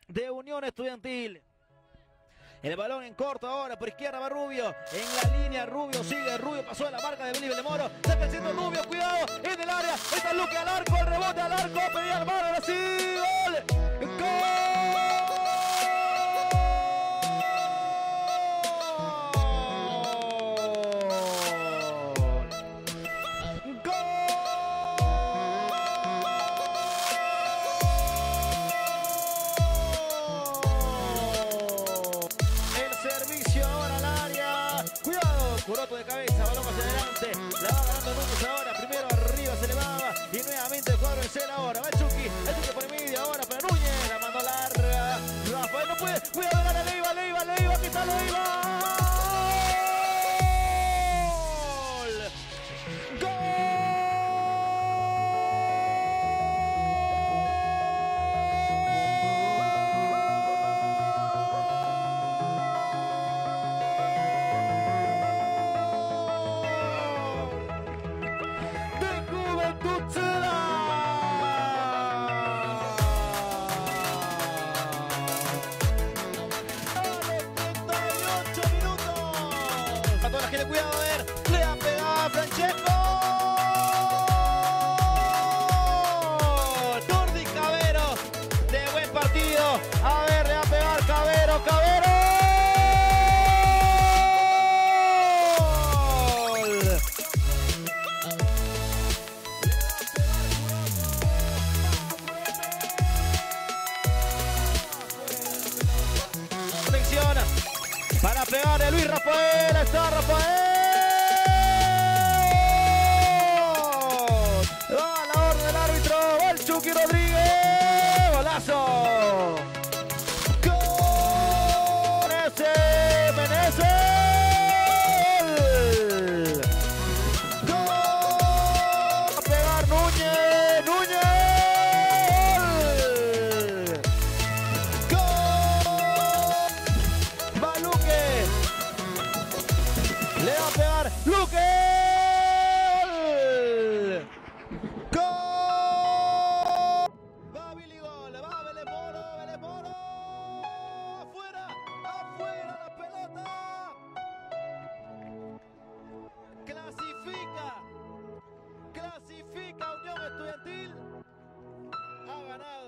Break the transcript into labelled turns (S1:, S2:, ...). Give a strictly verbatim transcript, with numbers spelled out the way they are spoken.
S1: de Unión Estudiantil. El balón en corto ahora, por izquierda va Rubio, en la línea Rubio, sigue Rubio, pasó de la marca de Belible de Moro, saca el centro Rubio, cuidado, en el área, está Luque al arco, el rebote al arco, pedía al mar, ahora sí, gol, gol.
S2: Coroto de cabeza, balón hacia adelante, la va ganando Núñez ahora, primero arriba se elevaba y nuevamente el cuadro de Cel ahora, va el Chucky, el Chucky por el medio ahora para Núñez, la mandó larga, Rafael no puede, cuidado, gana Leiva, Leiva, Leiva, aquí está Leiva.
S1: Cuidado, a ver, le ha pegado a Francesco. Jordi Cavero, de buen partido. A ver, le va a pegar Cavero, Cavero. Atención, para pegar a Luis Rafael, está Rafael. Va a la orden del árbitro, va el Chucky Rodríguez, golazo. Con ese Menezes. Gol. A pegar Núñez, Núñez. Le va a pegar Luque. Gol. Va Billy Gol. Va Vélez Moro. Vélez Moro. Afuera. Afuera la pelota. Clasifica. Clasifica Unión Estudiantil. Ha ganado.